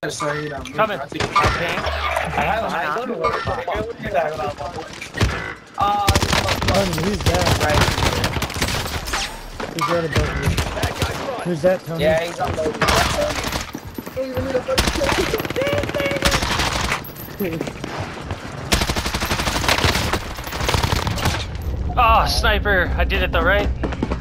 Coming. Okay. I don't know what you're talking about. Who's that? Right. Who's right above you? Who's that, Tony? Yeah, he's on low. Oh, sniper! I did it though, right?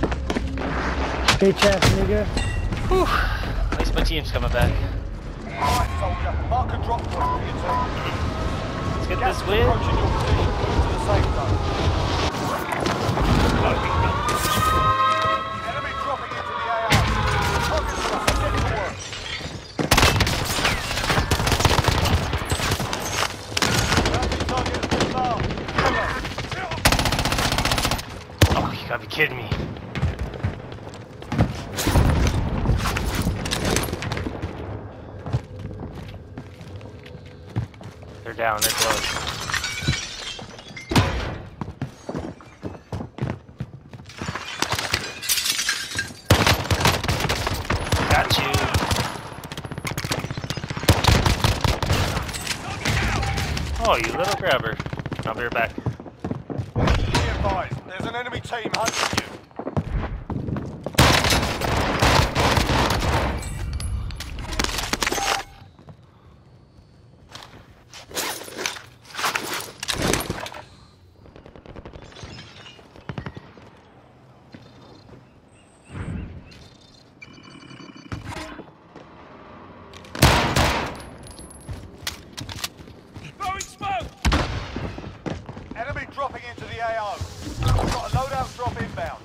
Bitch ass nigga. Whew. At least my team's coming back. Alright, soldier. Mark a drop point for your team. Let's get Gas this is win. approaching your position. Move to the safe zone. Enemy dropping into the AR. Target lost. Get to work. Bounty target has been marked. Oh, you gotta be kidding me. They're down, they're close. Got you. Oh, you little grabber. I'll be right back. Be advised, there's an enemy team hunting you. Throwing smoke! Enemy dropping into the AO. We've got a loadout drop inbound.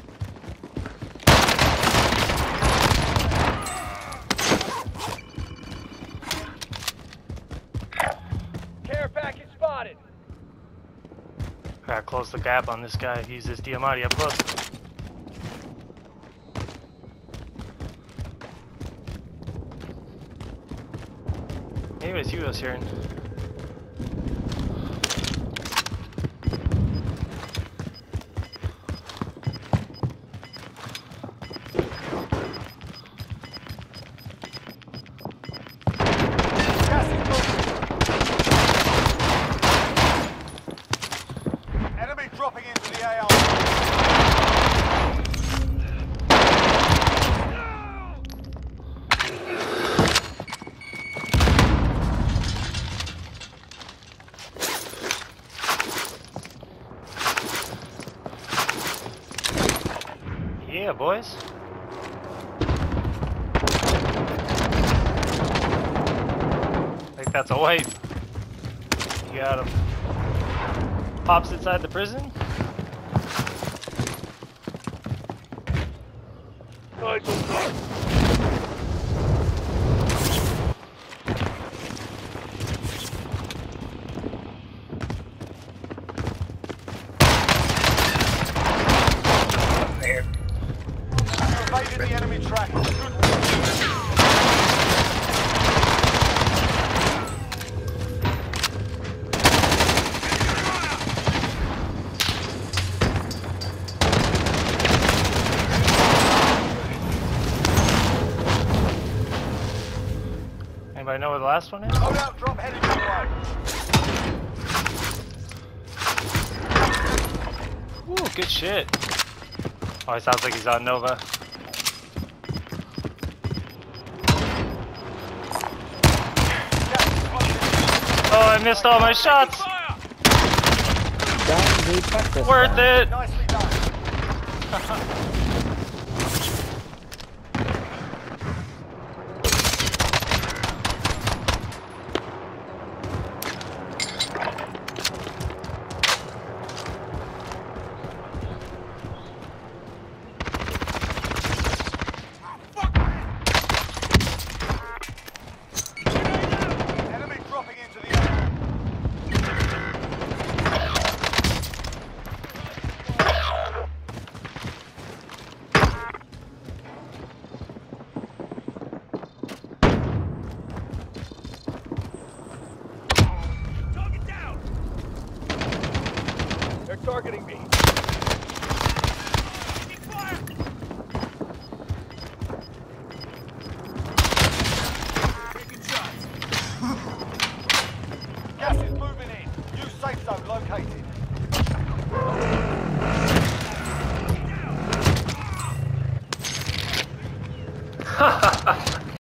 Care package spotted. Gotta close the gap on this guy. He's this Diamante up close. Maybe it's you I was hearing. Gas is moving. Enemy dropping into the AO. Yeah, boys. I think that's a wipe. You got him. Pops inside the prison. Evaded the enemy track. Good work. Anybody know where the last one is? Loadout drop headed your way. Ooh, good shit. Oh, it sounds like he's on Nova. Oh, I missed all my shots. Worth it. Nicely done. Enemy dropping into the AO.